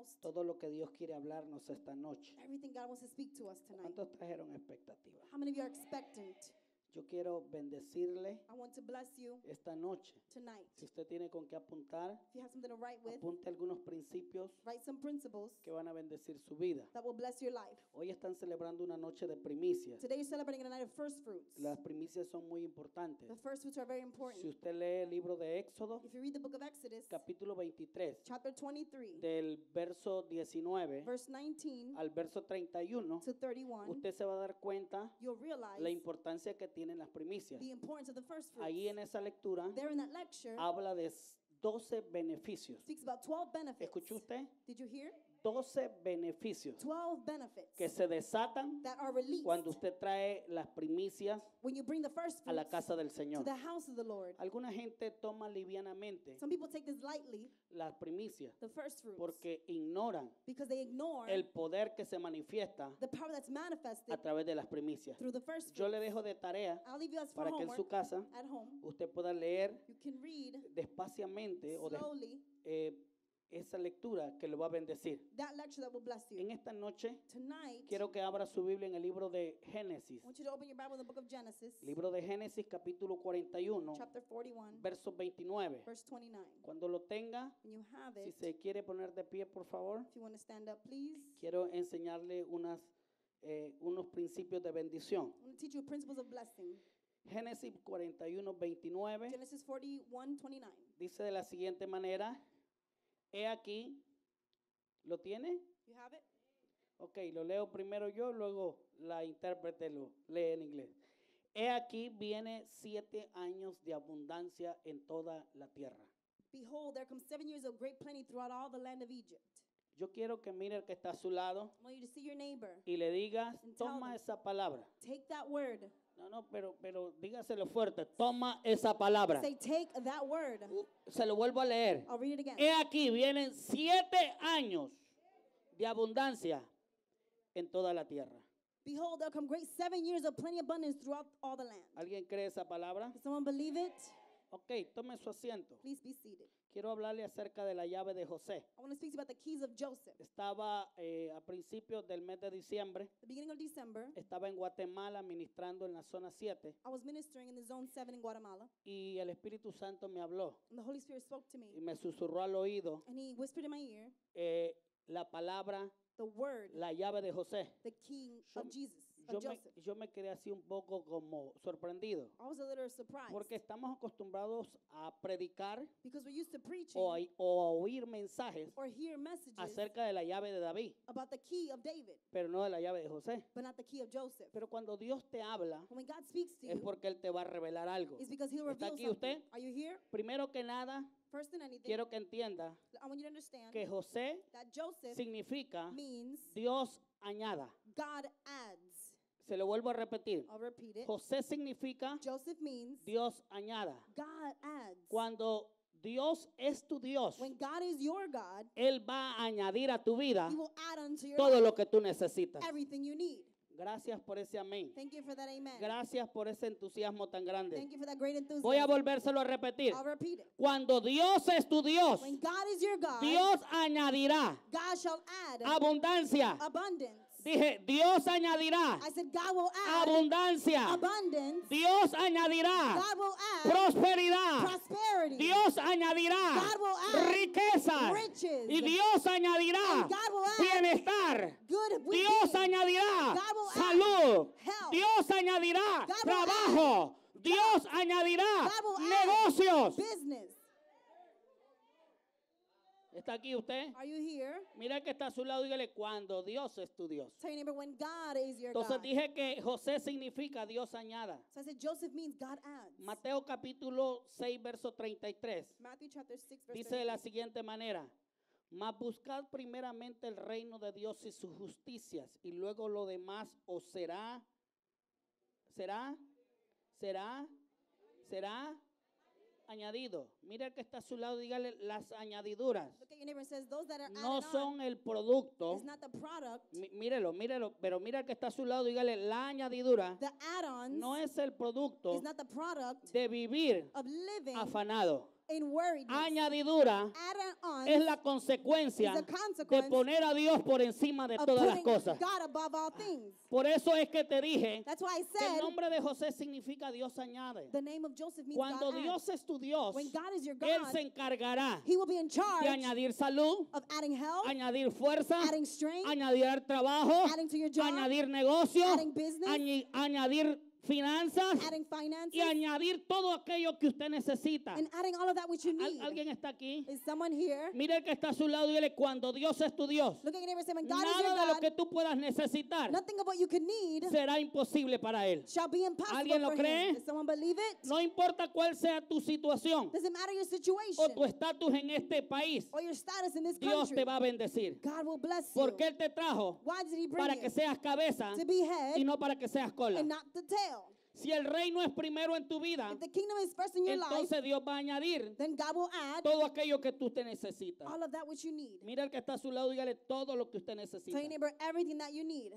most. todo lo que Dios quiere hablarnos esta noche. Everything God wants to speak to us tonight. ¿Cuántos trajeron expectativa? How many of you are expectant? Yo quiero bendecirle I want to bless you esta noche. tonight. Si usted tiene con qué apuntar, If you have something to write with, apunte algunos principios write some principles que van a bendecir su vida. that will bless your life. Hoy están celebrando una noche de primicias. Today you're celebrating a night of first fruits. Las primicias son muy importantes. The first fruits are very Si important. usted lee el libro de Éxodo, If you read the book of Exodus, capítulo 23, chapter 23, del verso 19 verse 19 al verso 31, to 31, usted se va a dar cuenta you'll realize la importancia que tienen las primicias. the importance of the first fruits. Ahí en esa lectura There in that lecture, habla de 12 beneficios. speaks about 12 benefits. ¿Escuchó usted? Did you hear? 12 beneficios 12 benefits que se desatan that are released cuando usted trae las primicias when you bring the first a la fruits casa del to Señor. the house of the Lord. Alguna gente toma livianamente Some people take this lightly, las primicias the first fruits, porque ignoran because they ignore el poder que se manifiesta the power that's manifested a través de las primicias. through the first Yo fruits. le dejo de tarea I'll leave you as for para que en su homework casa at home. usted pueda leer You can read despaciamente o slowly esa lectura que lo va a bendecir. that lecture that will bless you. En esta noche Tonight, quiero que abra su Biblia en el libro de Génesis. I want you to open your Bible in the book of Genesis, Libro de Génesis capítulo 41, chapter 41, verso 29. verse 29. Cuando lo tenga, When you have si it, se quiere poner de pie, por favor, if you want to stand up, please. quiero enseñarle unos principios de bendición. I want to teach you principles of blessing. Génesis 41, 29 Genesis 41, 29. dice de la siguiente manera, he aquí, ¿lo tiene? You have it? Ok, lo leo primero yo, luego la intérprete lo lee en inglés. He aquí viene 7 años de abundancia en toda la tierra. Behold, there comes 7 years of great plenty throughout all the land of Egypt. Yo quiero que mire el que está a su lado I want you to see your neighbor. y le digas, And tell toma them. esa palabra. Take that word. No, pero dígaselo fuerte, toma esa palabra. Say, take that word. Se lo vuelvo a leer. I'll read it again. He aquí vienen 7 años de abundancia en toda la tierra. Behold, there come great 7 years of plenty abundance throughout all the land. ¿Alguien cree esa palabra? Does someone believe it? Ok, tome su asiento. Please be seated. Quiero hablarle acerca de la llave de José. I want to speak to you about the keys of Joseph. Estaba a principios del mes de diciembre, The beginning of December, estaba en Guatemala ministrando en la zona 7 I was ministering in the zone 7 in Guatemala, y el Espíritu Santo me habló and the Holy Spirit spoke to me, y me susurró al oído and he whispered in my ear la palabra, the word, la llave de José. the key Yo- of Jesus, Yo of me, Joseph. yo me quedé así un poco como sorprendido I was a little surprised porque estamos acostumbrados a predicar because we're used to preaching o a oír mensajes or hear messages acerca de la llave de David, about the key of David, pero no de la llave de José. but not the key of Joseph. Pero cuando Dios te habla When God speaks to es you, porque Él te va a revelar algo. it's because he'll ¿Está reveal aquí something. usted? Are you here? Primero que nada, First than anything, quiero que entienda I want you to understand que José that Joseph significa means Dios añada. God adds. Se lo vuelvo a repetir. I'll repeat it. José significa Joseph means Dios añada. God adds. Cuando Dios es tu Dios, When God is your God, Él va a añadir a tu vida he will add unto your todo life lo que tú necesitas. everything you need. Gracias por ese amén. Thank you for that amen. Gracias por ese entusiasmo tan grande. Thank you for that great enthusiasm. Voy a volvérselo a repetir. I'll repeat it. Cuando Dios es tu Dios, When God is your God, Dios añadirá God shall add abundancia. abundance. Dije, Dios añadirá I said God will add abundancia. abundance. Dios añadirá God will add prosperidad. prosperity. Dios añadirá God will add riquezas. riches. Y Dios añadirá And God will add bienestar. good Dios well-being. añadirá God will add salud. health. Dios añadirá God will trabajo. Dios añadirá God will add negocios. business. ¿Está aquí usted? Are you here? Mira el que está a su lado, dígale, cuando Dios es tu Dios. Tell your neighbor, when God is your Entonces God. dije que José significa Dios añada. So I said Joseph means God adds. Mateo capítulo 6, verso 33. Matthew chapter 6 verse Dice de la 33. siguiente manera, mas buscad primeramente el reino de Dios y sus justicias, y luego lo demás os será añadido. Mira el que está a su lado, dígale las añadiduras. Look at your neighbor and says those that are No added son on el producto. is not the product. Mírelo, pero mira el que está a su lado, dígale la añadidura. The add-ons No es el producto is not the product de vivir of living afanado. in worriedness. añadidura Add-on es la consecuencia is a de consequence poner a Dios por encima de of todas las putting cosas. God above all things. Por eso es que te dije That's why I que el said nombre de José significa Dios añade. the name of Joseph means Cuando God Dios adds. es tu Dios, When God is your Él God, se encargará He will be in charge de añadir salud, of adding health, añadir fuerza, adding strength, añadir trabajo, adding to your job, añadir negocio, adding business, añadir finanzas adding finances, y añadir todo aquello que usted necesita. and adding all of that which you need. ¿Alguien está aquí? Is someone here? Mire el que está a su lado y dile, cuando Dios es tu Dios, Look at your neighbor and say, when God is your nada de lo God, que tú puedas necesitar nothing of what you could need será imposible para Él. shall be impossible ¿Alguien lo for cree? Him. Does someone believe it? No importa cuál sea tu situación Doesn't matter your o situation tu estatus en este país, or your status in this Dios country. te va a bendecir. God will bless you. Porque Él te trajo Why did He bring para you? que seas cabeza To be head y no para que seas cola. and not the tail. Si el reino es primero en tu vida, If the kingdom is first in your life, entonces Dios va a añadir then God will add todo aquello que tú te necesitas. all of that which you need. Mira el que está a su lado y dígale todo lo que usted necesita. Tell your neighbor everything that you need.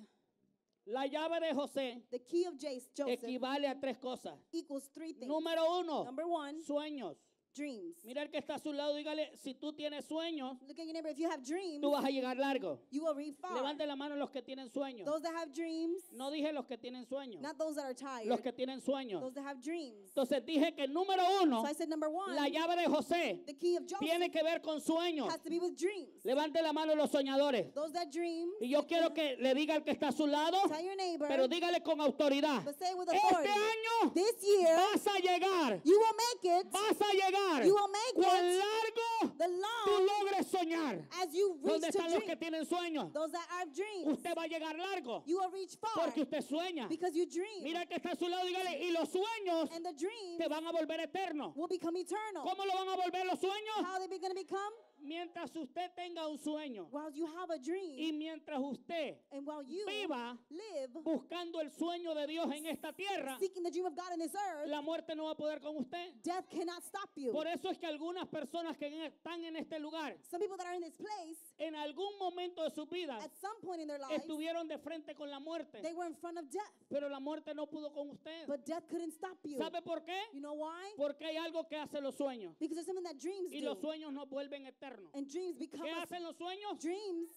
La llave de José The key of Joseph equivale a tres cosas. equals three things. Número uno, Number one, sueños. dreams. Mira el que está a su lado y dígale, si tú tienes sueños, Look at your neighbor. If you have dreams, tú vas a llegar largo. you will reach far. Levante la mano los que tienen sueños. Those that have dreams, No dije los que tienen sueños, not those that are tired. los que tienen sueños. Those that have dreams. Entonces dije que número uno, So I said number one, la llave de José the key of Joseph tiene que ver con sueños. has to be with dreams. Levante la mano los soñadores. Those that dream, Y yo quiero que le diga al que está a su lado, tell your neighbor, pero dígale con autoridad. but say it with Este authority. año This year, vas a llegar, you will make it. vas a llegar. You will make Cuán it. largo The tú long logres soñar. as you reach ¿Dónde to están los que dream. tienen sueños? Those that have dreams, Usted va a llegar largo you will reach far porque usted sueña. because you dream. Mira el que está a su lado, dígale, y los sueños And the dreams te van a volver eternos. will become eternal. ¿Cómo lo van a volver los sueños? How are they going to become? Mientras usted tenga un sueño While you have a dream y mientras usted and while you viva live buscando el sueño de Dios en esta tierra, seeking the dream of God in this earth, la muerte no va a poder con usted. death cannot stop you. Por eso es que algunas personas que están en este lugar, Some people that are in this place, en algún momento de su vida, at some point in their lives, estuvieron de frente con la muerte, they were in front of death, pero la muerte no pudo con usted. but death couldn't stop you. ¿Sabe por qué? You know why? Porque hay algo que hace los sueños Because there's something that dreams y do. los sueños nos vuelven eternos. And dreams become ¿Qué us. hacen los sueños? Dreams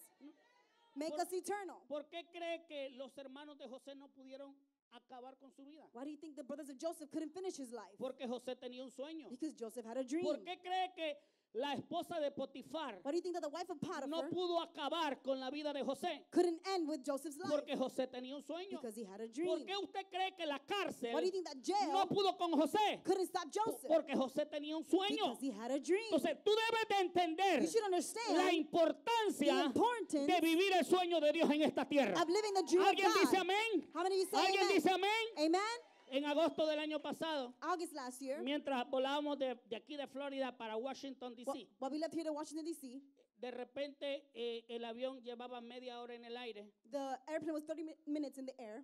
make Por- us eternal. ¿Por qué cree que los hermanos de José no pudieron acabar con su vida? Why do you think the brothers of Joseph couldn't finish his life? Porque José tenía un sueño. Because Joseph had a dream. ¿Por qué cree que la esposa de Potifar Why do you think that the wife of Potiphar no pudo acabar con la vida de José? couldn't end with Joseph's life? Porque José tenía un sueño. Because he had a dream. ¿Por qué usted cree que la cárcel Why do you think that jail no pudo con José? couldn't stop Joseph? Porque José tenía un sueño. Because he had a dream. Entonces tú debes de entender You should la understand importancia the importance de vivir el sueño de Dios en esta tierra. of living the dream of ¿Alguien dice God. amén? How many of you say ¿Alguien amen? dice amén? Amen? En agosto del año pasado, August last year, mientras volábamos de aquí de Florida para Washington, D.C., while we left here to Washington, D.C., de repente el avión llevaba media hora en el aire the airplane was 30 minutes in the air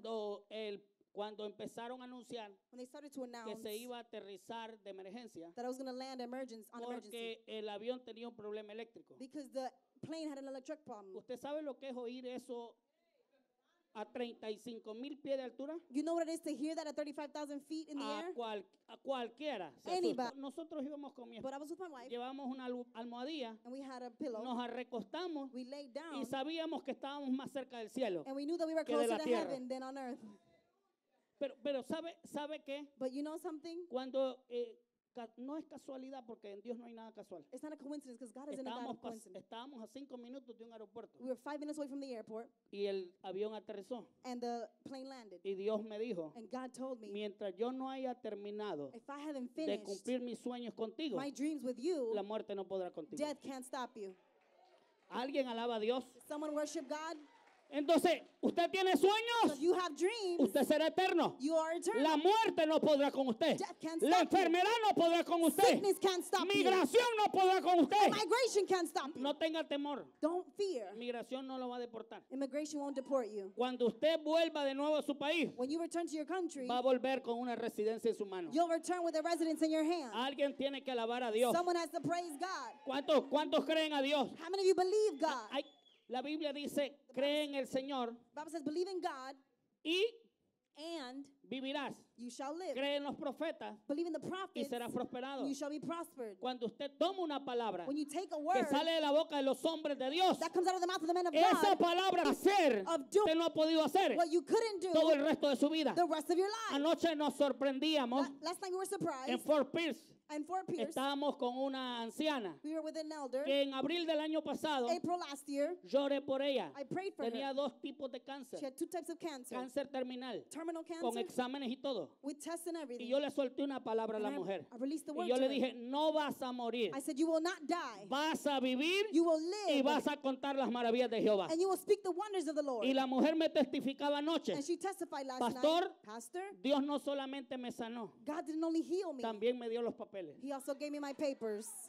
cuando empezaron a anunciar when they started to que announce se iba a aterrizar de emergencia that I was going to land on emergency porque el avión tenía un problema eléctrico. because the plane had an electric problem. ¿Usted sabe lo que es oír eso a 35,000 pies de altura? You know what it is to hear that at 35,000 feet in the air? A cualquiera. se Anybody. asusta. Nosotros íbamos con mi But esposa, I was with my wife, llevamos una almohadilla, and we had a pillow. nos recostamos We laid y down, sabíamos que estábamos más cerca del cielo. and we knew that we were que de closer la to tierra. heaven than on earth. Pero ¿sabe qué? But you know something? Cuando no es casualidad porque en Dios no hay nada casual. It's not a coincidence because God isn't a God of coincidence. Estábamos a 5 minutos de un aeropuerto We were 5 minutes away from the airport, y el avión aterrizó and the plane landed. y Dios me dijo, And God told me, mientras yo no haya terminado if I haven't de finished cumplir mis sueños contigo, my dreams with you, la muerte no podrá contigo. death can't stop you. ¿Alguien alaba a Dios? Someone worship God? Entonces, ¿usted tiene So sueños? if you have dreams, Usted será eterno. you are eternal. La muerte no podrá con usted. Death can't La stop you. enfermedad no podrá con usted. Sickness can't stop you. Migración no podrá con usted. Migration can't stop you. No tenga temor. Don't fear. Migración no lo va a deportar. Immigration won't deport you. Cuando usted vuelva de nuevo a su país, When you return to your country, va a volver con una residencia en su mano. you'll return with a residence in your hand. Alguien tiene que alabar a Dios. Someone has to praise God. ¿Cuántos creen a Dios? How many of you believe God? La Biblia dice, cree en el Señor The Bible says, believe in God y And vivirás. you shall live. Cree en los profetas Believe in the y prophets, serás prosperado. and you shall be prospered. Cuando usted toma una palabra When you take a que word sale de la boca de los hombres de Dios, that comes out of the mouth of the men of esa God, palabra hacer, of doing usted no ha podido hacer what you couldn't do todo el resto de su vida. the rest of your life. Anoche nos sorprendíamos Last night we were en surprised. Fort Pierce. And Fort Pierce, Estábamos con una anciana we were with an elder. que en abril del año pasado April last year, lloré por ella. I prayed for Tenía her. dos tipos de cáncer. She had 2 types of cancer. Cáncer terminal, Terminal con cancer exámenes y todo. with tests and Y everything. yo le solté una palabra a la And mujer. I released the Y word yo to le her. dije, no vas a morir. I said, you will not die. Vas a vivir You will y live. vas a contar las maravillas de Jehová. And you will speak the wonders of the Lord. Y la mujer me testificaba anoche. And she testified last Pastor, night. Pastor, Dios no solamente me sanó, God didn't only heal me. también me dio los papeles. He also gave me my papers.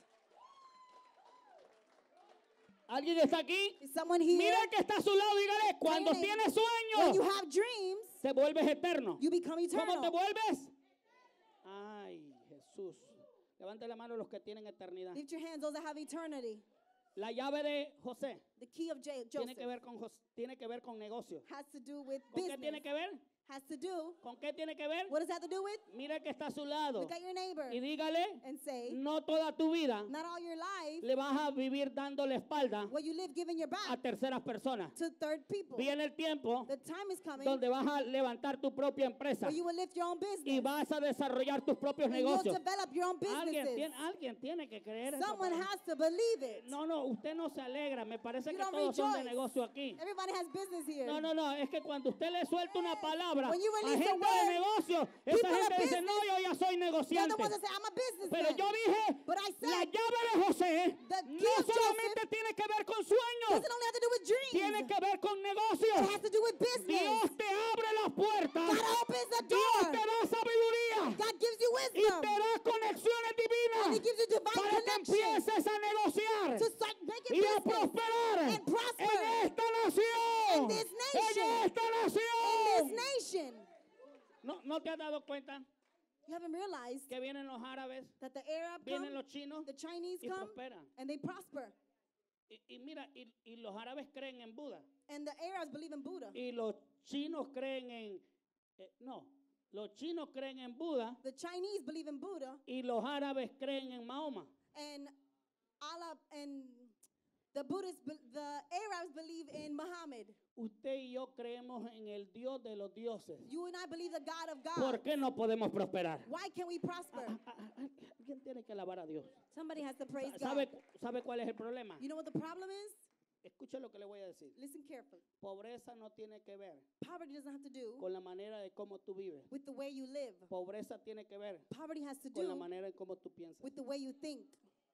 ¿Alguien está aquí? Is someone here? Mira el que está a su lado, dígale, cuando Training. tienes When you sueños, have dreams, te vuelves eterno. you become ¿Cómo te eternal. vuelves? Ay, Jesús. Levante la mano los que tienen eternidad. Lift your hands, those that have eternity. La llave de José The key of tiene Joseph tiene que ver con negocio. has to do with ¿Con qué business. tiene que ver? Has to do. ¿Con qué tiene que ver? What does that have to do with? Mira el que está a su lado Look at your neighbor y dígale, and say, no toda tu vida not all your life le vas a vivir dando la espalda will you live giving your a back terceras personas. to third people. Viene el tiempo The time is coming donde vas a levantar tu propia empresa where you will lift your own y business. vas a desarrollar tus propios And you'll negocios. develop your own businesses. Alguien tiene que creer esa Someone palabra. has to believe it. No, usted no se alegra. Me parece You que don't todos son de rejoice. negocio aquí. Everybody has business here. No, es que cuando usted le suelta una palabra When you a release gente a word, de negocio, esa people gente of dice, no, business, yo ya soy They're the negociante. ones that say, I'm a Pero businessman. yo dije, But I la said, llave de José the no key of solamente Joseph tiene que ver con sueños, doesn't only have to do with dreams. tiene que ver con It negocios. has to do with business. Dios te abre las puertas. God opens the Dios door. te da sabiduría God gives you y wisdom. te da conexiones And He divinas gives you divine para que connection empieces a negociar to start making y a business prosperar and prosper en esta nación. in this nation. En esta in nación. this nation. ¿No te has dado cuenta You haven't realized que vienen los árabes, that the Arab come, vienen los chinos the Chinese y come, prosperan? and they prosper. Y mira, y los árabes creen en Buda And the Arabs believe in Buddha. y los chinos creen en no, los chinos creen en Buda The Chinese believe in Buddha, y los árabes creen en Mahoma. and Allah and the Buddhists, the Arabs believe in Muhammad. Usted y yo creemos en el Dios de los dioses. You and I believe the God of God. ¿Por qué no podemos prosperar? Why can't we prosper? Alguien tiene que alabar a Dios. Somebody has to praise ¿Sabe, God. ¿Sabe cuál es el problema? You know what the problem is? Escuche lo que le voy a decir. Listen carefully. Pobreza no tiene que ver Poverty doesn't have to do con la manera de cómo tú vives. with the way you live. Pobreza tiene que ver Poverty has to con la do manera en cómo tú piensas. with the way you think.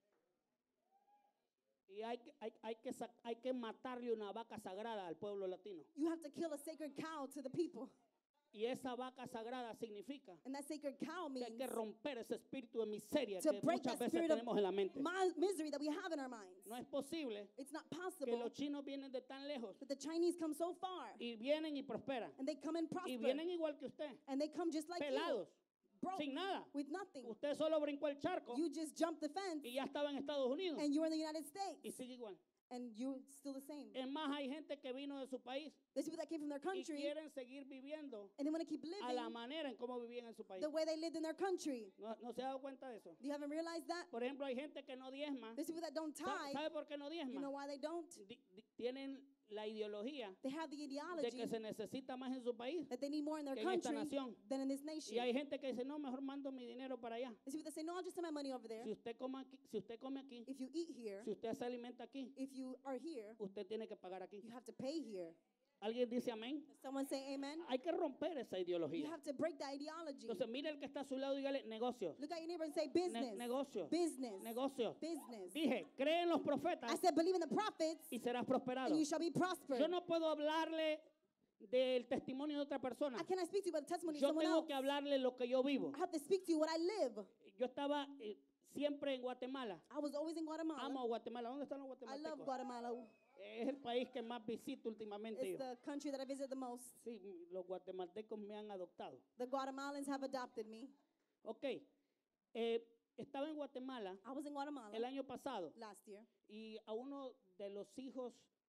Y hay que matarle una vaca sagrada al pueblo latino. You have to kill a sacred cow to the people. Y esa vaca sagrada significa And that sacred cow que means hay que romper ese espíritu de miseria to que break muchas that veces spirit of tenemos en la mente. misery that we have in our minds. No es posible It's not que possible los chinos vienen de tan lejos that the Chinese come so far y vienen y prosperan. and they come and Y prosper. vienen igual que usted, And they come just like pelados, you, broke, sin nada. with nothing. Usted solo brincó el charco You just jumped the fence y ya estaba en Estados Unidos and you're in the United y States sigue igual. and you're still the same. Es más, hay gente que vino de su país There's people that came from their y country quieren seguir viviendo and they want to keep a la living manera en cómo vivían en su país. the way they lived in their country. ¿No se ha dado cuenta de eso? You haven't realized that? Por ejemplo, hay gente que no diezma. There's people that don't tithe. ¿Sabe por qué no You know diezma? why they don't? Tienen la ideología They have the de ideology que se necesita más en su país that they need more in their que en esta country nación. than in this nation. Y hay gente que dice, no, mejor mando mi dinero para allá. There's people that say, no, I'll just send my money over there. Si usted come aquí, If you eat here, si usted se alimenta aquí, if you are here, usted tiene que pagar aquí. you have to pay here. ¿Alguien dice amén? Does someone say amen? Hay que romper esa You ideología. have to break that ideology. Entonces, mire el que está a su lado y dígale, negocio, Look at your neighbor and say, business, negocio, business, negocio. business. Dije, cree en los profetas I said, believe in the prophets y serás prosperado. and you shall be prospered. Yo no puedo hablarle del testimonio de otra persona. I cannot speak to you about the testimony of Yo someone tengo else. que hablarle lo que yo vivo. I have to speak to you what I live. Yo estaba siempre en Guatemala. I was always in Guatemala. Amo a Guatemala. ¿Dónde están los I love guatemaltecos? Guatemala. Es el país que más visito últimamente It's yo. the country that I visit the most. Sí, los guatemaltecos me han adoptado. The Guatemalans have adopted me. Ok. Estaba en Guatemala I was in Guatemala el año pasado last year, y a uno de los hijos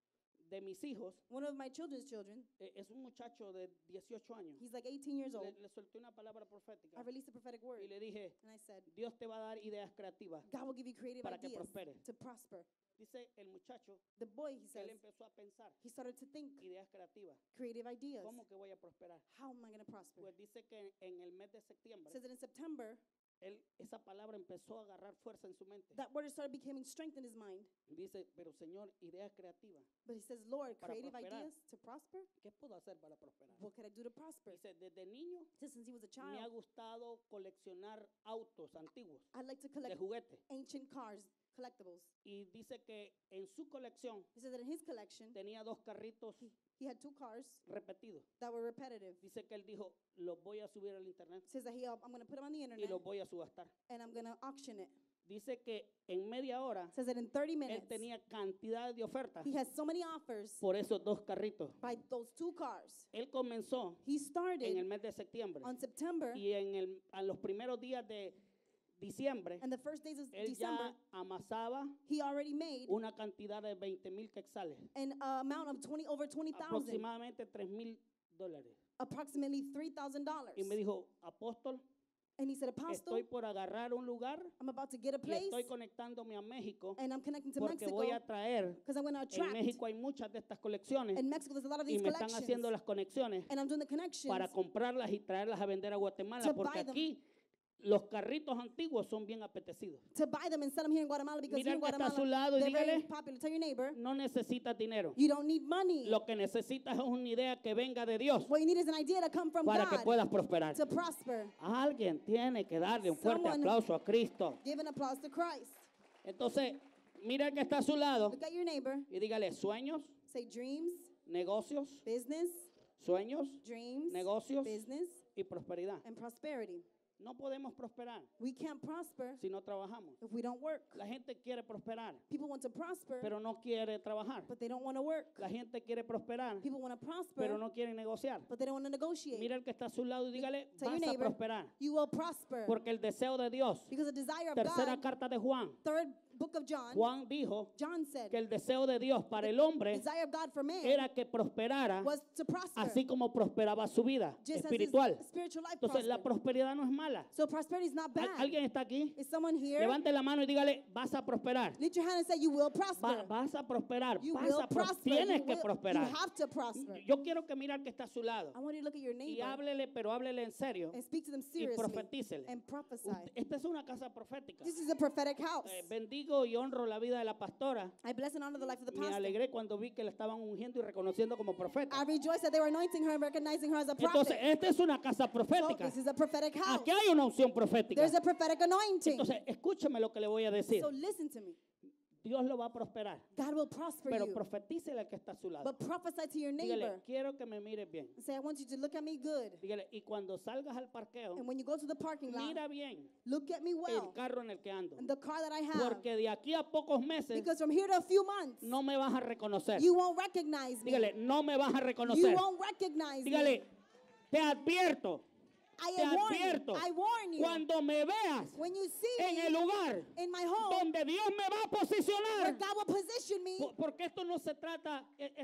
de mis hijos, one of my children's children, es un muchacho de 18 años. he's like 18 years old. Le solté una palabra profética I released a prophetic word, y le dije, and I said, Dios te va a dar ideas creativas God will give you creative para que ideas prosperes. to prosper. Dice el muchacho The boy, he que él says, empezó a pensar he started to think ideas creativas. creative ideas. ¿Cómo que voy a prosperar? How am I going to prosper? Pues dice que en el mes de It septiembre, says that in September, esa palabra empezó a agarrar fuerza en su mente. that word started becoming strength in his mind. Dice, pero Señor, ideas creativas. But he says, Lord, Para creative prosperar. ideas to prosper? ¿Qué puedo hacer para prosperar? What can I do to prosper? Dice, desde niño He says, since he was a me ha child, gustado coleccionar autos antiguos I like to de collect juguete. ancient cars, collectibles. Y dice que en su colección He says that in his collection, tenía 2 carritos he had 2 cars repetidos. that were repetitive. Dice que él dijo, los voy a subir al internet Says that I'm going to put them on the y internet los voy a subastar. and I'm going to auction it. Dice que en media hora Says that in 30 él minutes, tenía cantidad de ofertas he has so many offers por esos 2 carritos. by those 2 cars. Él comenzó He en el started mes de septiembre on September, y a los primeros días de diciembre, and the first days of él December, ya amasaba he already made una cantidad de 20,000 quetzales, an amount of over 20,000, aproximadamente $3,000. approximately $3,000. Y me dijo, apóstol, And he said, Apostle, estoy por agarrar un lugar I'm about to get a y place, estoy conectándome a México and I'm connecting to porque Mexico voy a traer, because I'm going to en attract. México hay muchas de estas colecciones In Mexico, there's a lot of y these me están collections, haciendo las conexiones and I'm doing the connections para comprarlas y traerlas a vender a Guatemala to porque buy them. aquí los carritos antiguos son bien apetecidos. to buy them and sell them here in Guatemala because Mira here in el que está a su Guatemala, lado y they're very dígale, popular. Tell your neighbor, no necesitas dinero. you don't need money. Lo que necesitas es una idea que venga de Dios What you need is an idea to come from para que God puedas prosperar. to prosper. Alguien tiene que darle un fuerte Someone- aplauso a Cristo. Give an applause to Christ. Entonces, mira el que está a su lado Look at your neighbor. y dígale sueños, Say dreams, negocios, business, sueños, dreams, negocios business, y prosperidad. and prosperity. No podemos prosperar We can't prosper si no trabajamos. if we don't work. La gente quiere prosperar, People want to prosper, pero no quiere trabajar. but they don't want to work. La gente quiere prosperar, People want to prosper, pero no quiere negociar. but they don't want to negotiate. Mira el que está a su lado y dígale, Tell your vas a neighbor, prosperar. you will prosper. Porque el deseo de Dios, Because the desire of tercera God, carta de Juan, third book of John, Juan dijo John said, que el deseo de Dios para el hombre desire of God for man era que prosperara was to prosper, así como prosperaba su vida just espiritual. as his spiritual life Entonces la prospered. prosperidad no es mala. So prosperity is not bad. ¿Alguien está aquí? Is someone here? Levante la mano y dígale, vas a prosperar. Lift your hand and say, you will prosper. Vas a prosperar. You Vas will a prosper. tienes You que will- prosperar. You have to prosper. Yo quiero que mire al que está a su lado I want you to look at your y neighbor háblele, pero háblele en serio and speak to them y seriously profetícele. and prophesy. Esta es una casa profética. This is a prophetic house. Bendigo y honro la vida de la pastora. I bless and honor the life of the Me pastor. alegré cuando vi que la estaban ungiendo y reconociendo como profeta. I rejoice that they were anointing her and recognizing her as a Entonces, prophet. esta es una casa So profética. this is a prophetic house. Aquí hay una unción profética. There's a prophetic anointing. Entonces, escúcheme lo que le voy a decir. So listen to me. Dios lo va a prosperar, God will prosper pero you. profetícele al que está a su lado. But prophesy to your Dígale, neighbor. quiero que me mires bien. Say, I want you to look at me good. Dígale, y cuando salgas al parqueo, And when you go to the parking lot, mira bien look at me el well. carro en el que ando. And the car that I have. Porque de aquí a pocos meses Because from here to a few months, no me vas a reconocer. you won't recognize me. Dígale, no me vas a You reconocer. won't recognize me. Dígale, te advierto, I te warn you. advierto, I warn you. cuando me veas When you see en me el lugar in my home, donde Dios me va a where posicionar. God will position me, Porque esto no se trata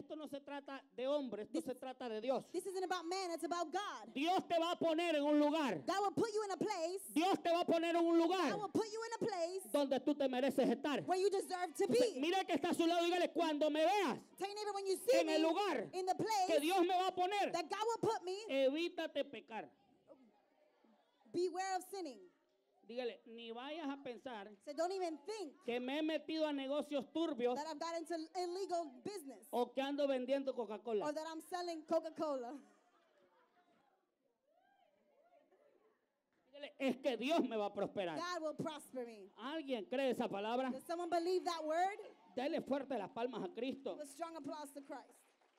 de hombres, esto se trata de Dios. this isn't about man, it's about God. Dios te va a poner en un lugar. God will put you in a place. Dios te va a poner en un lugar God will put you in a place donde tú te mereces estar. where you deserve to Entonces, be. mira que está a su lado y dígale, cuando me veas Tell your neighbor when you see en el me lugar in the que place Dios me va a poner, that God will put me, evítate pecar. beware of sinning. Dígale, ni vayas a pensar So don't even think que me he metido a negocios turbios that I've got into illegal business o que ando vendiendo or Coca-Cola. that I'm selling Coca-Cola. Dígale, es que Dios me va a prosperar. God will prosper me. ¿Alguien cree esa palabra? Does someone believe that word? Dale fuerte las palmas a Cristo. Give a strong applause to Christ.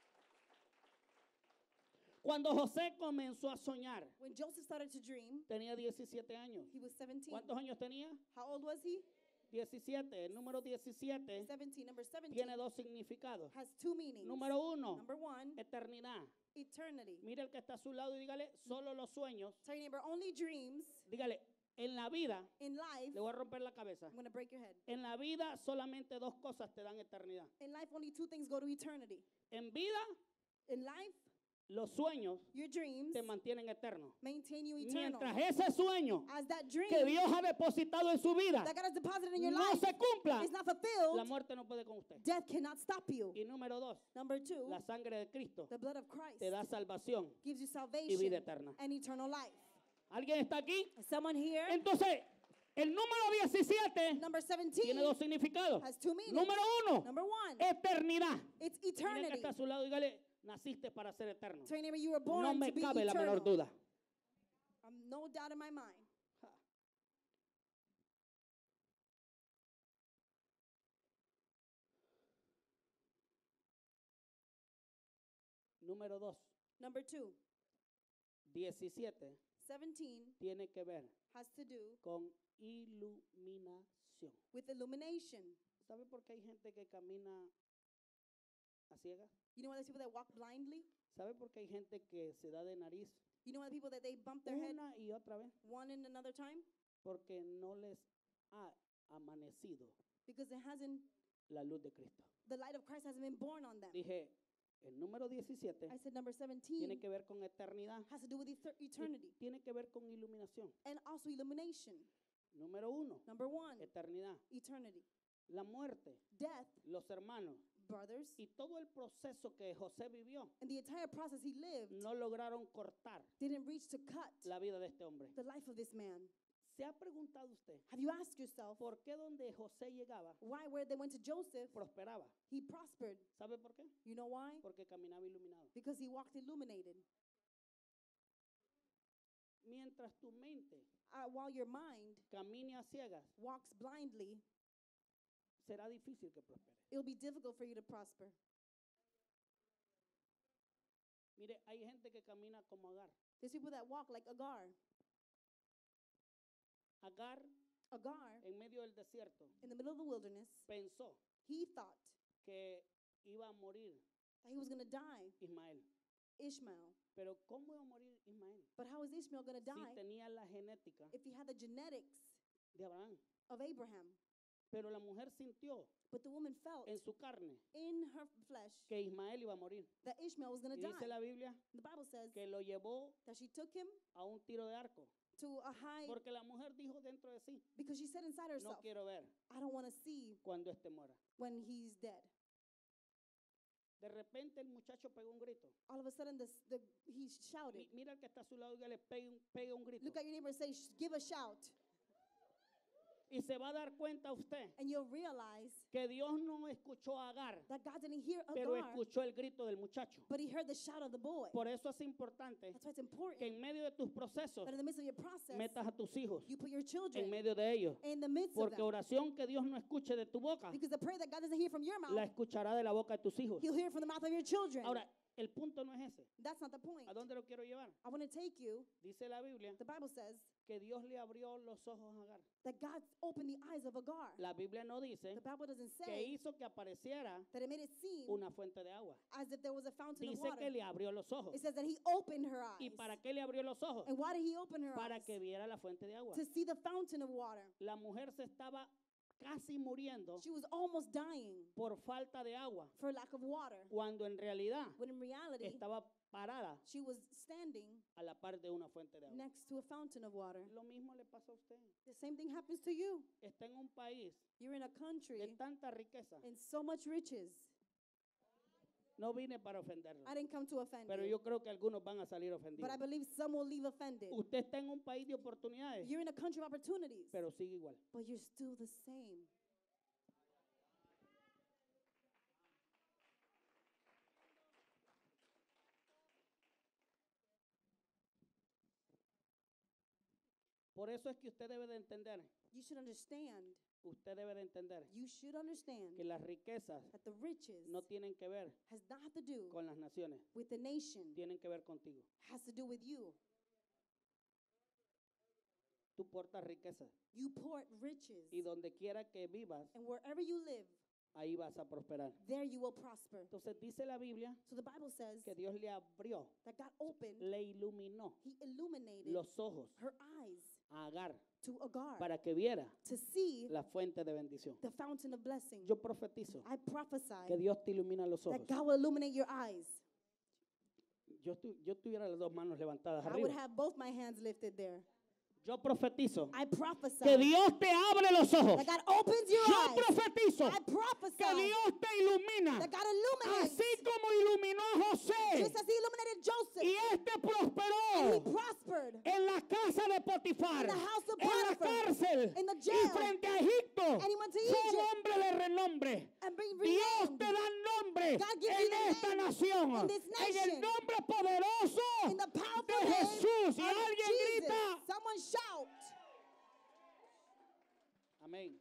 Cuando José comenzó a soñar, When Joseph started to dream, tenía 17 años. he was 17. ¿Cuántos años tenía? How old was he? 17. El número 17 17. Number 17 tiene dos significados. has two meanings. Número uno, Number one, eternidad. eternity. Mira el que está a su lado y dígale, solo los sueños. Tell your neighbor, only dreams, Dígale, En la vida, In life, le voy a romper la cabeza. I'm going to break your head. En la vida solamente dos cosas te dan eternidad. In life, only two things go to eternity. En vida, In life, los sueños your dreams te mantienen eterno. maintain you eternal. Mientras ese sueño As that dream que Dios ha depositado en su vida that God has deposited in your no life se cumpla, is not la fulfilled, muerte no puede con usted. death cannot stop you. Y número dos, Number two, la sangre de Cristo the blood of Christ te da salvación gives you y salvation vida eterna. and eternal life. ¿Alguien está aquí? Is someone here? Entonces, el número 17 Number tiene 17 dos significados. has two meanings. Número uno, Number one, eternidad. it's Mire que eternity. está a su lado, dígale, naciste para ser eterno. Tell your neighbor you were born No me to be cabe la menor eternal. duda. No doubt in my mind. Número dos, Number two, 17 17 tiene que ver has to do con iluminación. with illumination. ¿Sabe por qué hay gente que camina a ciegas? You know why there's people that walk blindly? ¿Sabe por qué hay gente que se da de nariz You know why the people that they bump their head una y otra vez? one and another time? Porque no les ha amanecido Because it hasn't, la luz de Cristo. the light of Christ hasn't been born on them. Dije, el número 17 I said number tiene 17 que ver con eternidad. has to do with y eternity tiene que ver con iluminación. and also illumination. Número 1, Number one, eternidad. eternity. La muerte, Death, los hermanos brothers, y todo el proceso que José vivió and the entire process he lived no lograron cortar didn't reach to cut la vida de este hombre. the life of this man. ¿Se ha preguntado usted Have you asked yourself por qué donde José llegaba why, where they went to Joseph, prosperaba? he prospered? ¿Sabe por qué? You know why? Porque caminaba iluminado. Because he walked illuminated. Mientras tu mente While your mind camine a ciegas, walks blindly, será difícil que prospere. it'll be difficult for you to prosper. Mire, hay gente que camina como Agar. There's people that walk like Agar. Agar, Agar, en medio del desierto, in the middle of the wilderness, pensó he thought que iba a morir that he was going to die, Ismael. Ishmael. Pero ¿cómo iba a morir Ismael? But how is Ishmael going to Si die tenía la genética if he had the genetics de Abraham. of Abraham? Pero la mujer sintió But the woman felt en su carne in her flesh que Ismael iba a morir. that Ishmael was going Y to dice die. la Biblia The Bible says que lo llevó that she took him a un tiro de arco. to a high, Porque la mujer dijo dentro de sí, because she said inside no herself, quiero ver I don't want to see cuando este muera. when he's dead. De repente el muchacho pegó un grito. All of a sudden, he shouted. Mira al que está a su lado y le pega un grito. Look at your neighbor and say, give a shout. Y se va a dar cuenta usted And you'll realize que Dios no escuchó a Agar, that God didn't hear pero Agar, escuchó el grito del muchacho. but he heard the shout of the boy. Por eso es importante That's why it's important que en medio de tus procesos that in the midst of your process, metas a tus hijos you put your en children medio de ellos. in the midst of Porque them. oración que Dios no escuche de tu boca, Because the prayer that God doesn't hear from your la mouth, escuchará de la boca de tus hijos. he'll hear from the mouth of your children. Ahora, el punto no es ese. That's not the point. ¿A dónde lo quiero llevar? I want to take you, Dice la Biblia the Bible says, que Dios le abrió los ojos a Agar. that God opened the eyes of Agar. La Biblia no dice The Bible doesn't que say hizo que apareciera that it made it seem una fuente de agua. as if there was a fountain of Dice water. que le abrió los ojos. It says that he opened her ¿Y eyes. para qué le abrió los ojos? And why did he open her Para eyes? que viera la fuente de agua. To see the fountain of water. La mujer se estaba casi muriendo She was almost dying por falta de agua, for lack of water. cuando en realidad When in reality, estaba parada she was standing a la par de una fuente de agua. next to a fountain of water. Lo mismo le pasa a usted. The same thing happens to you. Está en un país You're in a country de tanta riqueza. and so much riches. No vine para ofenderlo, I didn't come to offend pero you, yo creo que algunos van a salir but ofendidos. I believe some will leave offended. Usted está en un país de oportunidades, You're in a country of opportunities, pero sigue igual. but you're still the same. Por eso es que usted debe de entender, You should understand, usted debe de entender you should understand que las riquezas that the riches no tienen que ver has not to do con las naciones, with the nation, tienen que ver contigo. has to do with you. Tú portas riquezas You port riches, y donde quiera que vivas, and wherever you live, ahí vas a prosperar. there you will prosper. Entonces dice la Biblia So the Bible says que Dios le abrió, that God opened, le iluminó he illuminated los ojos her eyes a Agar to Agar para que viera to see la fuente de bendición. the fountain of blessing. Yo profetizo I prophesy que Dios te ilumina los ojos. that God will illuminate your eyes. Yo tuviera las dos manos levantadas I would arriba. have both my hands lifted there. Yo profetizo I prophesy que Dios te abre los ojos. that God opens your Yo eyes. profetizo I prophesy que Dios te ilumina, that God illuminates así como iluminó a José. just as He illuminated Joseph. Y este And he prosperó prospered en la casa de Potifar, in the house of en la Potiphar, cárcel in the y jail. frente a Egipto. And he went to Fue un Egypt hombre de renombre. and being Dios renamed te da nombre God gives you en the esta name nación, in this en el nation. nombre poderoso in the powerful de name Jesús. Y of alguien Jesus. grita, Someone shout. amén.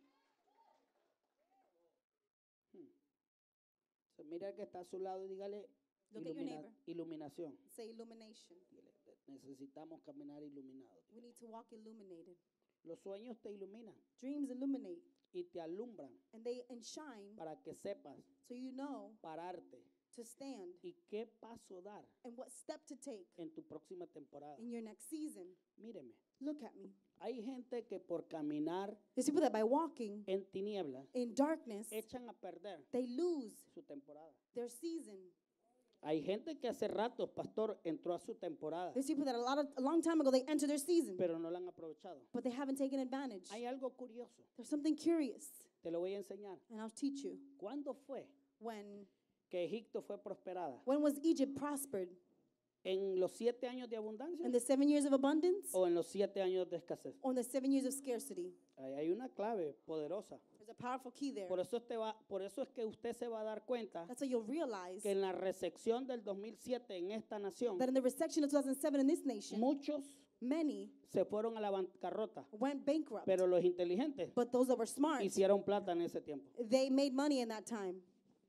So, mira el que está a su lado y dígale Look at your neighbor. iluminación. Say illumination. Dile, necesitamos caminar iluminados. We need to walk illuminated. Los sueños te iluminan Dreams illuminate y te alumbran and they shine para que sepas so you know pararte to stand y qué paso dar and what step to take en tu próxima temporada. in your next season. Míreme, Look at me. hay gente que por caminar There's people that by walking en tinieblas in darkness, echan a perder they lose su temporada. their season. Hay gente que hace rato, pastor, entró a su temporada, There's people that a long time ago they entered their season, pero no la han aprovechado. but they haven't taken advantage. Hay algo curioso, There's something curious, te lo voy a enseñar. and I'll teach you. ¿Cuándo fue When que Egipto fue prosperada? was Egypt prospered? ¿En los 7 años de abundancia In the 7 years of abundance o en los 7 años de escasez? or in the 7 years of scarcity? Ahí hay una clave poderosa. There's a powerful key there. Por eso es que usted se va a dar cuenta That's how you'll realize que en la recepción del 2007 en esta nación, that in the recession of 2007 in this nation, muchos many se fueron a la bancarrota, went bankrupt. pero los inteligentes But those that were smart, hicieron plata en ese tiempo. they made money in that time.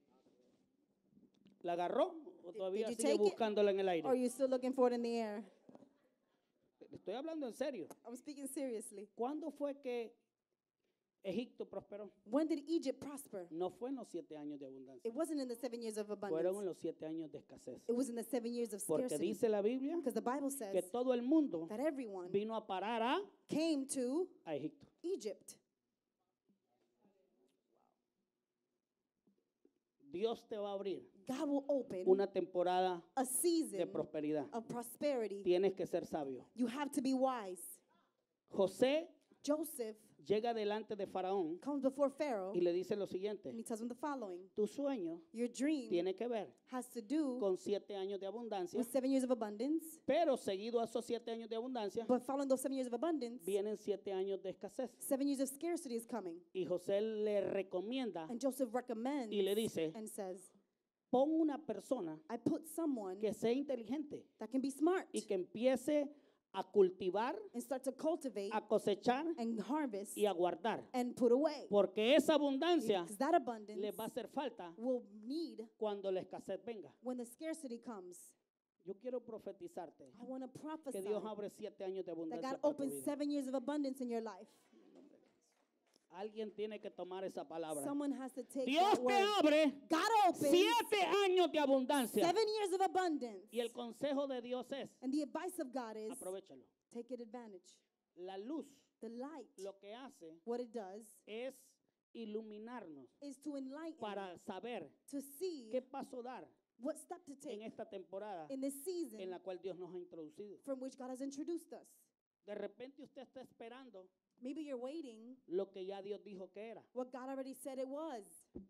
¿La agarró o todavía you sigue take it? buscándola en el aire? Or are you still looking for it in the air? Estoy hablando en serio. I'm speaking seriously. ¿Cuándo fue que Egipto prosperó? When did Egypt prosper? No fue en los 7 años de abundancia, It wasn't in the 7 years of fueron en abundance. los 7 años de escasez. It was in the 7 years of Porque scarcity. dice la Biblia Because the Bible que says todo el mundo that everyone vino a parar came to a Egipto. Egypt. Dios te va a abrir God will open una temporada a de season prosperidad. of prosperity. Tienes que ser sabio. You have to be wise. José Joseph llega delante de Faraón comes before Pharaoh y le dice lo siguiente: and he tells him the following. tu sueño Your dream tiene que ver has to do con 7 años de abundancia, with 7 years of abundance, pero seguido a esos 7 años de abundancia but following those 7 years of abundance, vienen 7 años de escasez. 7 years of scarcity is coming. Y José le recomienda And Joseph recommends y le dice: and says, pon una persona I put someone que sea inteligente that can be smart y que empiece a cultivar, and start to cultivate a cosechar and harvest y a guardar. and put away. Porque esa abundancia Because that abundance le va a hacer falta will need cuando la escasez venga. when the scarcity comes. Yo quiero profetizarte I want to prophesy que Dios abre 7 años de that abundancia God para tu opens vida. 7 years of abundance in your life. Alguien tiene que tomar esa palabra. Someone has to take Dios that te word. abre God opens 7 años de abundancia. 7 years of abundance. Y el consejo de Dios es: And the advice of God is aprovechalo. take it advantage. La luz The light, lo que hace what it does es iluminarnos is to enlighten, para saber to see qué paso dar what step to en take esta temporada in this season en la cual Dios nos ha introducido. from which God has introduced us. De repente usted está esperando Maybe you're waiting lo que ya Dios dijo que era. what God already said it was.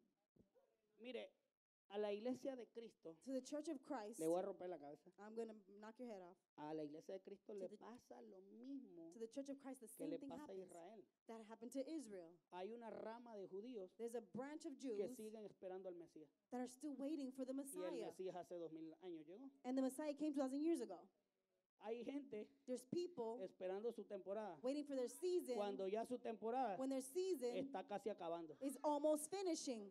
Mire, a la iglesia de Cristo, To the church of Christ, le voy a romper la cabeza, I'm going to knock your head off. a la iglesia de Cristo le the- pasa lo mismo To the church of Christ, the que same le thing pasa a happens Israel. that happened to Israel. Hay una rama de judíos There's a branch of que Jews siguen esperando al Mesías. that are still waiting for the Y el Messiah. Mesías hace 2000 años llegó. And the Messiah came 2,000 years ago. Hay gente There's people esperando su temporada waiting for their season cuando ya su temporada when their season está casi acabando. is almost finishing.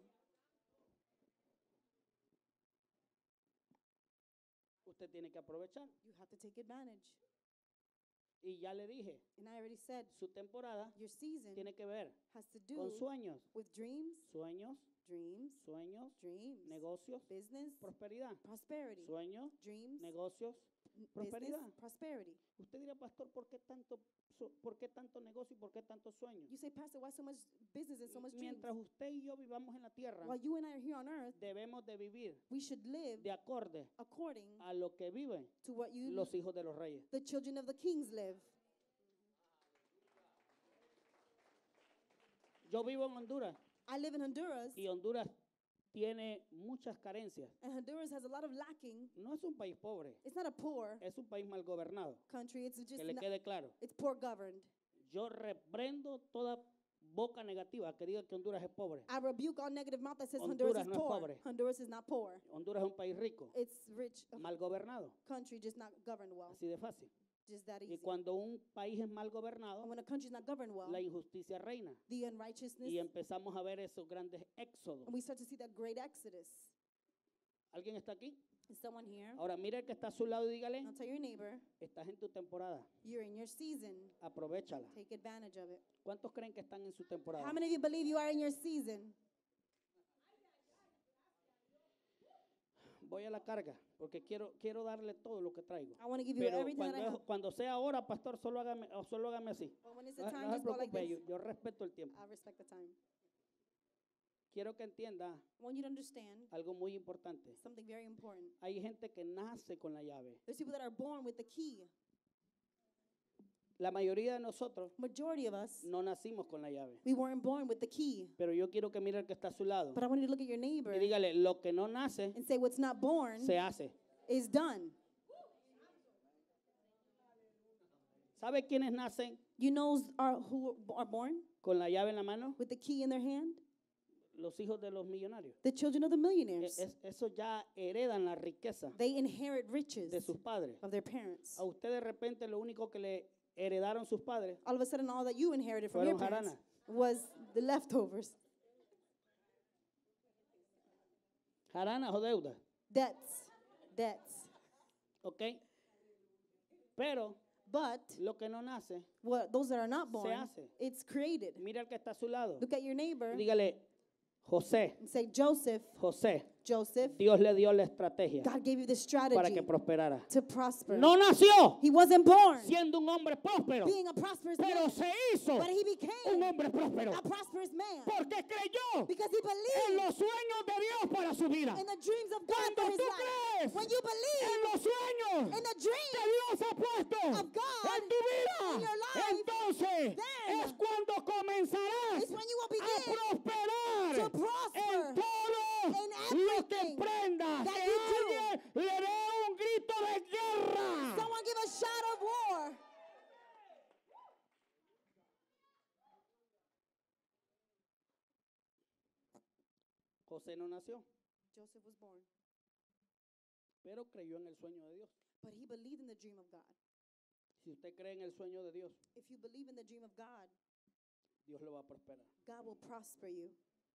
Usted tiene que aprovechar. You have to take advantage. Y ya le dije, And I already said, su temporada your season tiene que ver has to con do sueños, with dreams, sueños, dreams, sueños, dreams, negocios, business, prosperidad, prosperity, sueños, dreams, negocios, Prosperidad. business, prosperity. Usted dirá, pastor, ¿por qué tanto negocio y por qué tantos sueños? You say, Pastor, why so much business and so much dreams? Mientras usted y yo vivamos en la tierra, While you and I are here on earth, debemos de vivir we should live de acorde according a lo que viven to what los hijos de los reyes. the children of the kings live. Yo vivo en Honduras I live in Honduras, y Honduras tiene muchas carencias. and Honduras has a lot of lacking. No es un país pobre, It's not a poor es un país mal gobernado, country. It's just que le not, quede claro. it's poor governed. Yo reprendo toda boca negativa que diga que Honduras es pobre. I rebuke all negative mouth that says Honduras Honduras is no es poor. pobre. Honduras is not poor. Honduras es un país rico, It's rich mal gobernado, country, just not governed well. así de fácil. Just that Y easy. cuando un país es mal And gobernado, when a country is not governed well, la injusticia reina. the unrighteousness, Y empezamos a ver esos grandes éxodos. and we start to see that great exodus. ¿Alguien está aquí? Is someone here? Ahora mire el que está a su lado y dígale, Now tell your neighbor, estás en tu temporada, you're in your season. aprovéchala. Take advantage of it. ¿Cuántos creen que están en su temporada? How many of you believe you are in your season? Voy a la carga, porque quiero darle todo lo que traigo. I want to give you Pero everything that I have. cuando sea ahora, pastor, solo hágame así. But when it's the No, time, no se just go like preocupe, this. yo respeto el tiempo. I respect the time. Quiero que entienda I want you to understand algo muy importante. something very important. Hay gente que nace con la llave. There's people that are born with the key. La mayoría de nosotros Majority of us, no nacimos con la llave. we weren't born with the key. Pero yo quiero que mire el que está a su lado But I want you to look at your neighbor y dígale, lo que no nace, and say what's not born se hace. is done. ¿Sabe quiénes nacen You know who are born con la llave en la mano? with the key in their hand? Los hijos de los millonarios. The children of the millionaires. Eso ya heredan la riqueza They inherit riches de sus padres. of their parents. A usted de repente lo único que le heredaron sus padres All of a sudden, all that you inherited from your fueron parents jaranas. was the leftovers, Jaranas o deudas, debts. ¿ok? Pero But lo que no nace, those that are not born, hace. it's created. mira al que está a su lado. Look at your neighbor Y dígale, José, and say, Joseph, Dios le dio la estrategia God gave you the para que strategy prosperara. to prosper. No nació He wasn't born siendo un hombre próspero, being a prosperous pero man, se hizo but he un became hombre próspero a prosperous man porque creyó because he en believed los sueños de Dios para su vida. in the dreams of God Cuando for his tú life. crees When you en believe los sueños in the que dreams Dios ha puesto of God en tu vida, in your life, entonces then es cuando comenzarás it's when you will a begin prosperar to prosper en todo in lo que everything emprendas. that Que you do. alguien le dé un grito de guerra. Someone give a shout of war. José no nació, Joseph was born, pero creyó en el sueño de Dios. but he believed in the dream of God. Si usted cree en el sueño de Dios, If you believe in the dream of God, Dios lo va a prosperar. God will prosper you.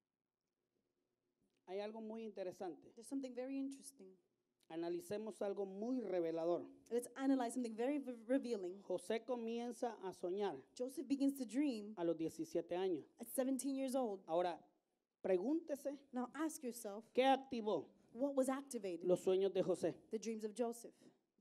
Hay algo muy interesante. There's something very interesting. Analicemos algo muy revelador. Let's analyze something very revealing. José comienza a soñar Joseph begins to dream a los 17 años. at 17 years old. Ahora, pregúntese, Now ask yourself, ¿qué activó what was activated? los sueños de José? The dreams of Joseph.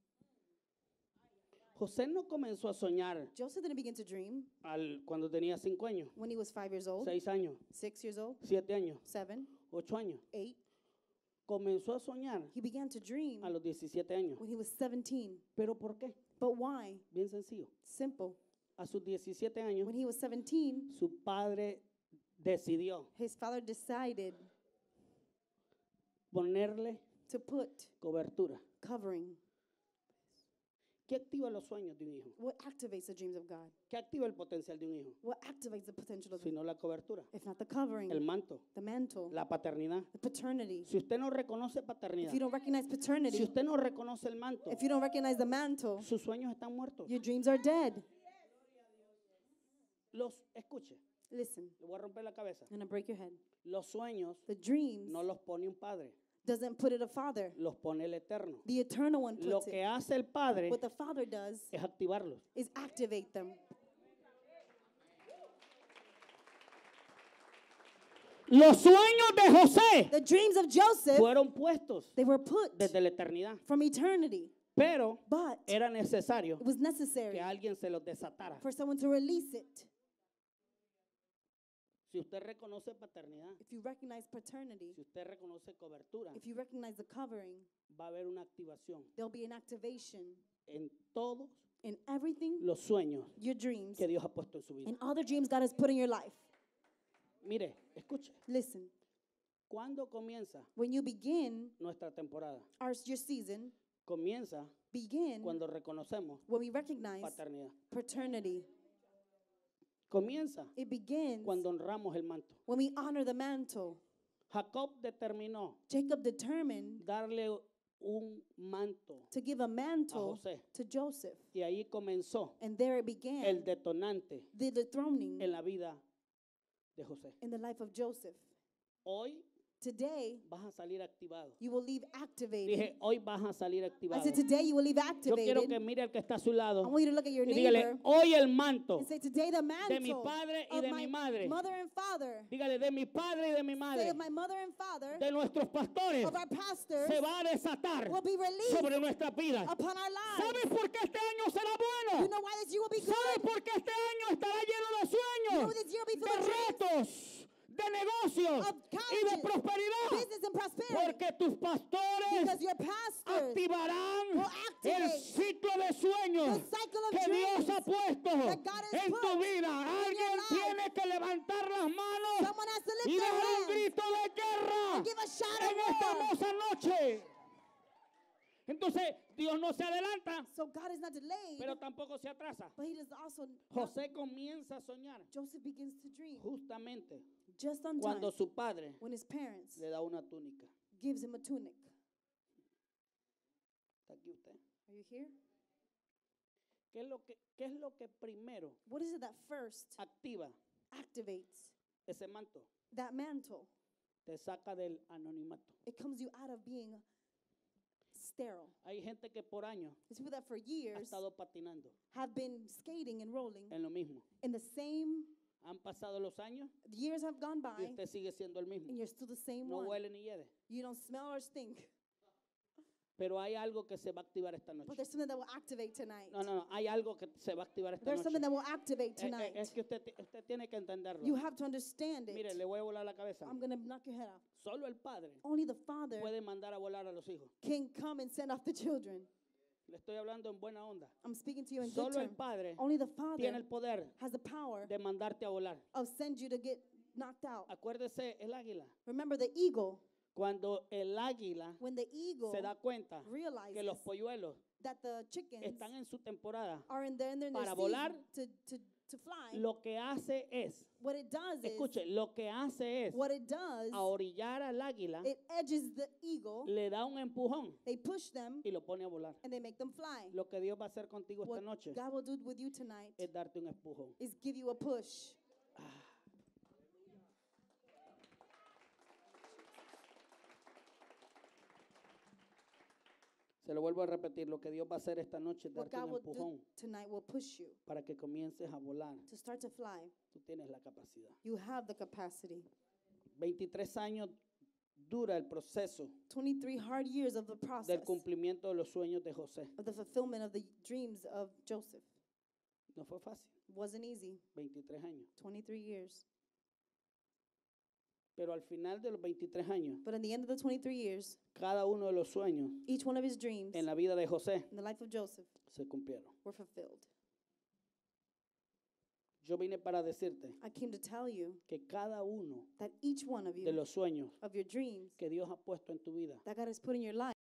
José no comenzó a soñar Joseph didn't begin to dream cuando tenía 5 años, when he was 5 years old, 6 años, 6 years old, 7 años, 7, 8 años. 8. Comenzó a soñar He began to dream a los 17 años. when he was 17. ¿Pero por qué? But why? Bien sencillo. Simple. A sus 17 años, When he was 17, su padre decidió his father decided ponerle to put cobertura. covering. ¿Qué activa los sueños de un hijo? What activates the dreams of God? ¿Qué activa el potencial de un hijo? What activates the potential of Si no la cobertura, if not the covering, el manto, the mantle, la paternidad. the paternity? Si usted no reconoce If paternidad, you don't recognize si paternity, usted no reconoce el manto, if you don't recognize the mantle, sus sueños están muertos. your dreams are dead. Escuche, Listen, le voy a romper la cabeza. I'm going to break your head. Los sueños The dreams no los pone un padre, doesn't put it a father. los pone el eterno. The eternal one Lo puts que it. hace el padre What the father does es activarlos. is activate them. Los sueños de José The dreams of Joseph, fueron puestos they were put desde la eternidad. from eternity. Pero But era necesario it was necessary que alguien se los desatara. for someone to release it. Si usted reconoce paternidad, If you recognize paternity, si usted reconoce cobertura, if you recognize the covering, va a haber una activación there'll be an activation en todos in everything, los sueños your dreams, que Dios ha puesto en su vida. and all the dreams God has put in your life. Mire, escuche, Listen, ¿cuándo comienza when you begin nuestra temporada? your season, Comienza begin cuando reconocemos when we recognize paternidad. paternity. Comienza It begins cuando honramos el manto. when we honor the mantle. Jacob determinó Jacob determined darle un manto to give a a mantle José. to Joseph. Y ahí comenzó And there it el began, detonante the dethroning en la vida de José. in the life of Joseph. Hoy Today, vas a salir activado. you will leave activated. Dije, hoy vas a salir I activado. said, today you will leave Yo quiero que activated. mire al que está a su I lado want you to look at your y dígale, neighbor hoy el manto and say, today the de mi mantle padre y of de my mi madre. mother and father, Dígale, de mi padre y de mi say madre, of my mother and father, de nuestros pastores, of our pastors, se va a desatar will be released sobre nuestra vida. upon our lives. ¿Sabes por qué este año será You bueno? know why this year will be ¿Sabes good? por qué este año estará lleno de You know sueños, this year will be de full of dreams, retos, de negocios of y de challenges, prosperidad? business and prosperity. Porque tus pastores Because your pastors activarán will el activate ciclo de sueños the cycle of que Dios dreams ha puesto that God has en tu put vida. in your Alguien life. tiene que levantar las manos Someone has to y lift their dar un hands grito de guerra and give a shout en esta of war. hermosa noche. Entonces, Dios no se adelanta, So God is not delayed, pero tampoco se atrasa. but he does also José comienza a soñar Joseph begins to dream justamente just on time cuando su padre when his parents le da una túnica. gives him a tunic. ¿Está aquí usted? Are you here? ¿Qué es lo que primero What is it that first activa activates ese manto? that mantle? Te saca del anonimato. It comes you out of being sterile. Hay gente que por años There's people that for ha years estado patinando have been skating and rolling en lo mismo. in the same, Han pasado los años years have gone y by usted sigue siendo el mismo. and you're still the same No one. huele ni hiede. You don't smell or stink. Pero hay algo que se va a activar esta noche. But there's something that will activate tonight. No. Hay algo que se va a activar esta There's something noche. that will activate tonight. Es que usted tiene que entenderlo. You have to understand it. Mire, le voy a volar la cabeza. I'm going to knock your head off. Solo el padre Only the father puede mandar a volar a los hijos. can come and send off the children. Le estoy hablando en buena onda. I'm speaking to you in good Solo el terms. padre Only the tiene father el poder has the power de mandarte a volar. of send you to get knocked out. Acuérdese el águila. Remember the eagle. Cuando el águila When the eagle se da cuenta que realizes los polluelos that the chickens están en su temporada, are in their para season volar, to fly, lo que hace es, what it does is, escuche, lo que hace es what it does, a orillar al águila, it edges the eagle, le da un empujón they push them, y lo pone a volar. and they make them fly. Lo que Dios va a hacer contigo esta What noche God will do with you tonight es darte un empujón. is give you a push. Se lo vuelvo a repetir, lo que Dios va a hacer esta noche es What darte God un will do empujón tonight will push you para que comiences a volar. to start to fly. Tú tienes la capacidad. You have the capacity. 23 años dura el proceso 23 hard years of the process del cumplimiento de los sueños de José. of the fulfillment of the dreams of Joseph. No fue fácil, Wasn't easy. 23 años. 23 years. Pero al final de los 23 años, But in the end of the 23 years, cada uno de los sueños each one of his dreams en la vida de José in the life of Joseph se cumplieron. were fulfilled. Yo vine para decirte I came to tell you que cada uno that each one of de you, los sueños of your dreams que Dios ha puesto en tu vida that God has put in your life,